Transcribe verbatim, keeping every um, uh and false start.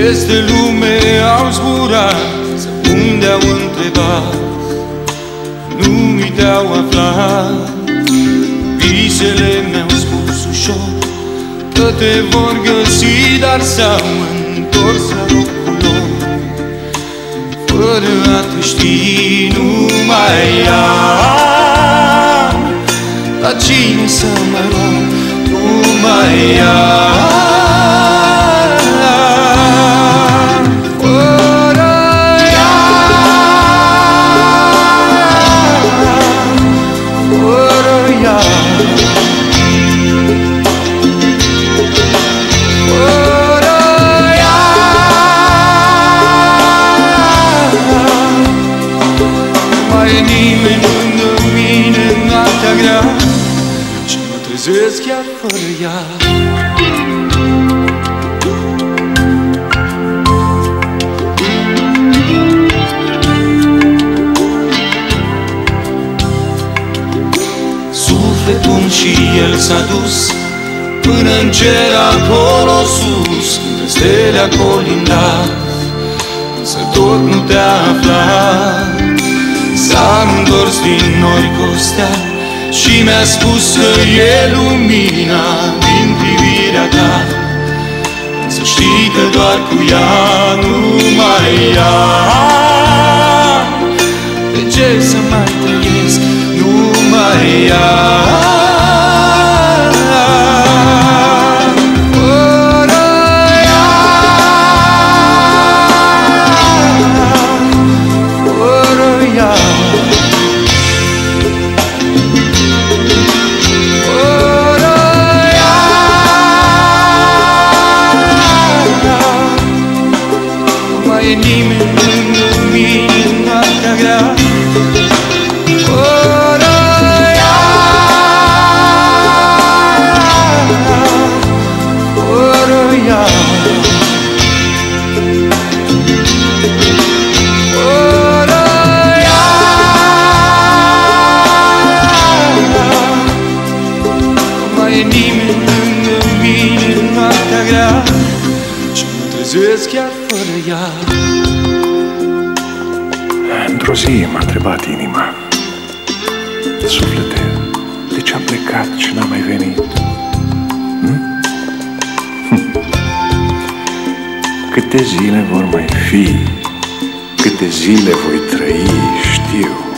peste lume au zburat, unde au întrebat, nu mi te-au aflat. Visele mi-au spus ușor că te vor găsi, dar s-au întors la locul lor. Fără a te ști nu mai am la cine să mă rog, nu mai am. Și mă trezesc chiar fără ea. Sufletul și el s-a dus până în cer acolo sus, când stele a colindat, însă tot nu te-a aflat. S-a întors din nori costea și mi-a spus că e lumina din privirea ta. Să știi că doar cu ea nu mai am. De ce să mai trăiesc? Nu mai am. E nimeni lângă mine în noaptea grea. Fără ea, fără ea, fără ea, nu mai e nimeni lângă mine în noaptea grea. Și mă trezesc chiar fără ea. Într-o zi m-a întrebat inima: suflete, de ce am plecat și n-am mai venit? Hm? Hm. Câte zile vor mai fi, câte zile voi trăi, știu.